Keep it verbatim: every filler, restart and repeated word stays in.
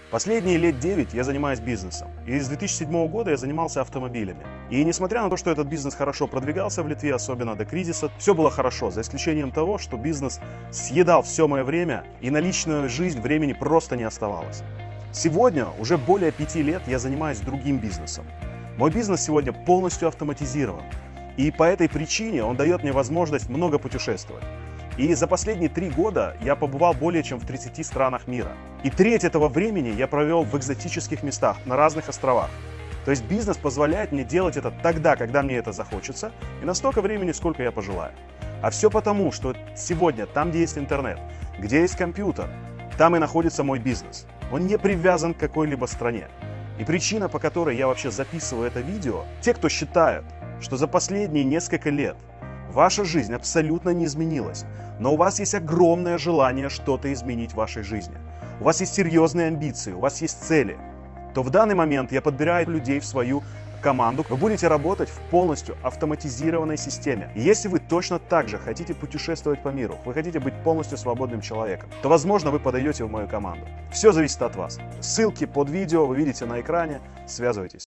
Последние лет девять я занимаюсь бизнесом. И с две тысячи седьмого года я занимался автомобилями. И несмотря на то, что этот бизнес хорошо продвигался в Литве, особенно до кризиса, все было хорошо, за исключением того, что бизнес съедал все мое время, и на личную жизнь времени просто не оставалось. Сегодня, уже более пяти лет, я занимаюсь другим бизнесом. Мой бизнес сегодня полностью автоматизирован. И по этой причине он дает мне возможность много путешествовать. И за последние три года я побывал более чем в тридцати странах мира. И треть этого времени я провел в экзотических местах, на разных островах. То есть бизнес позволяет мне делать это тогда, когда мне это захочется, и на столько времени, сколько я пожелаю. А все потому, что сегодня, там, где есть интернет, где есть компьютер, там и находится мой бизнес. Он не привязан к какой-либо стране. И причина, по которой я вообще записываю это видео, те, кто считают, что за последние несколько лет ваша жизнь абсолютно не изменилась, но у вас есть огромное желание что-то изменить в вашей жизни, у вас есть серьезные амбиции, у вас есть цели, то в данный момент я подбираю людей в свою команду. Вы будете работать в полностью автоматизированной системе. И если вы точно так же хотите путешествовать по миру, вы хотите быть полностью свободным человеком, то, возможно, вы подойдете в мою команду. Все зависит от вас. Ссылки под видео вы видите на экране. Связывайтесь.